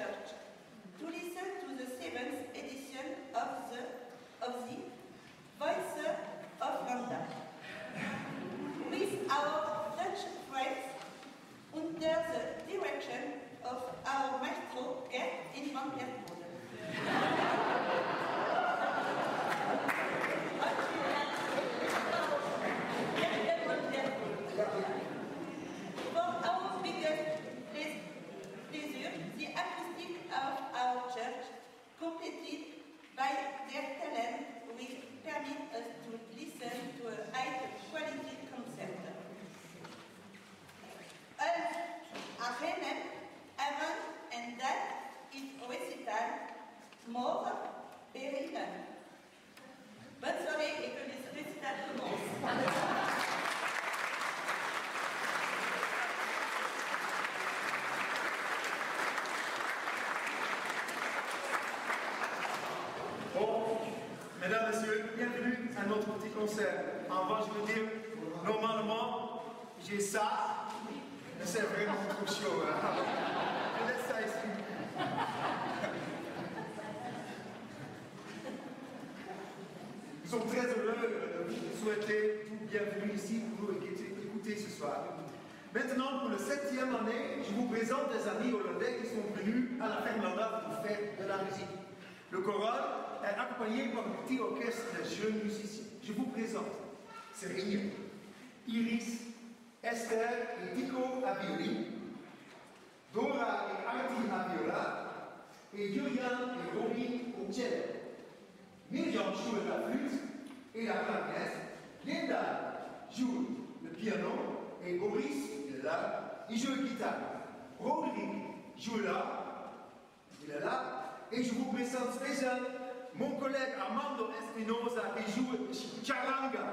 church to listen to the 7th edition of the Voice of Rwanda. With our Dutch friends, under the direction of our maestro Gert in Van Kerkrode. For our biggest pleasure, the acoustic of our church, completed by their talent, will permit us to listen to a high-quality concert. Renem, avant and that is recital, more Berlin. Bonne soirée et que le récital commence. Bon, mesdames, messieurs, bienvenue à notre petit concert. En vrai, je veux dire, normalement, j'ai ça, mais c'est vraiment trop chaud. Hein? Je laisse ça ici. Nous sommes très heureux de vous souhaiter tout bienvenue ici pour nous écouter ce soir. Maintenant, pour la 7e année, je vous présente des amis hollandais qui sont venus à la Fermlanda pour faire de la musique. Le choral est accompagné par un petit orchestre de jeunes musiciens. Je vous présente Serine, Iris, Esther et Tico à violin, Dora et Arti à viola, et Julian et Romy au cello. Myriam joue la flûte et la clarinette, Linda joue le piano et Boris, il est là, il joue la guitare. Roderick joue là, il est là. Et je vous présente spécialement mon collègue Armando Espinosa qui joue charanga.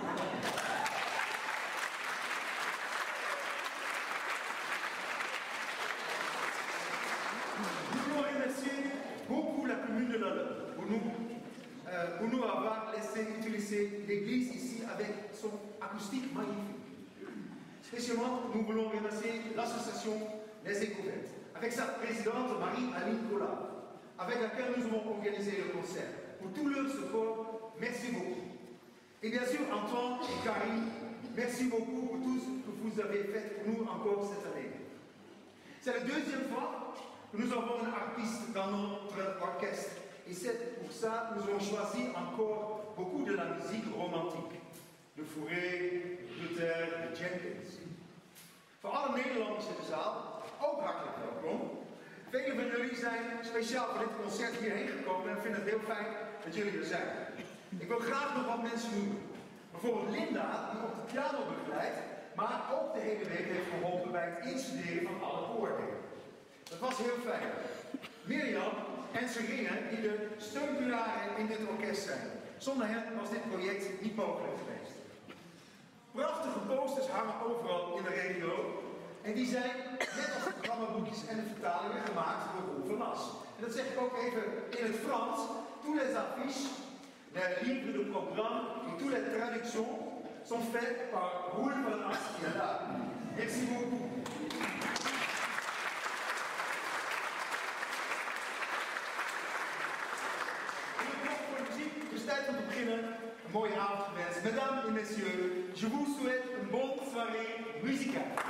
Nous voulons remercier beaucoup la commune de Londres pour nous avoir laissé utiliser l'église ici avec son acoustique magnifique. Spécialement, nous voulons remercier l'association Les Écouvertes, avec sa présidente Marie-Aline Collat, avec laquelle nous avons organisé le concert. Pour tout leur support, merci beaucoup. Et bien sûr, Antoine et Karine, merci beaucoup pour tout ce que vous avez fait pour nous encore cette année. C'est la 2e fois que nous avons un artiste dans notre orchestre. Et c'est pour ça que nous avons choisi encore beaucoup de la musique romantique. De Fauré, de Luther, de Jenkins. Voor alle Nederlanders in de zaal, ook hartelijk welkom. Velen van jullie zijn speciaal voor dit concert hierheen gekomen en vinden het heel fijn dat jullie er zijn. Ik wil graag nog wat mensen noemen. Bijvoorbeeld Linda, die op de piano begeleidt, maar ook de hele week heeft geholpen bij het instuderen van alle koordelen. Dat was heel fijn. Mirjam en Serine, die de steunpilaren in dit orkest zijn. Zonder hen was dit project niet mogelijk geweest. Prachtige posters hangen overal in de regio. En die zijn, net als de programmaboekjes en de vertalingen, gemaakt door Roel van As. En dat zeg ik ook even in het Frans. Tous les affiches, les livres de programme et toutes les traductions sont faits par Roel van As qui est là. Merci beaucoup. Het is tijd om te beginnen. Een mooie avond gewenst. Mesdames et messieurs, je vous souhaite une bonne soirée musicale.